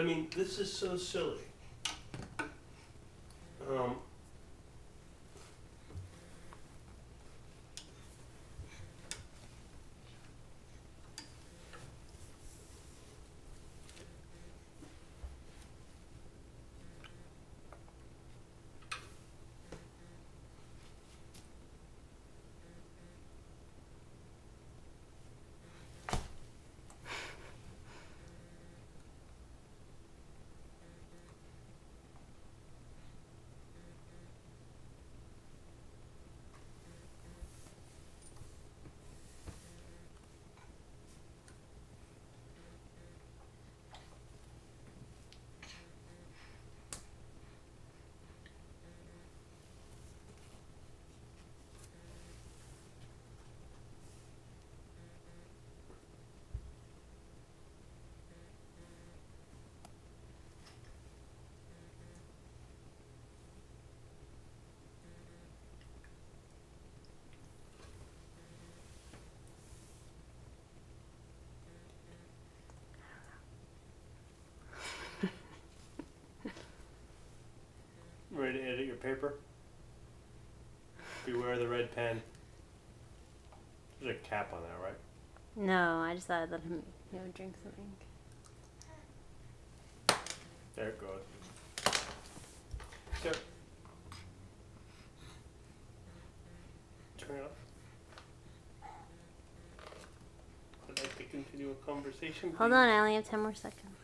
I mean, this is so silly. Ready to edit your paper? Beware the red pen. There's a cap on that, right? No, I just thought I'd let him, drink some ink. There it goes. So, turn it off. I'd like to continue a conversation. Hold on, I only have 10 more seconds.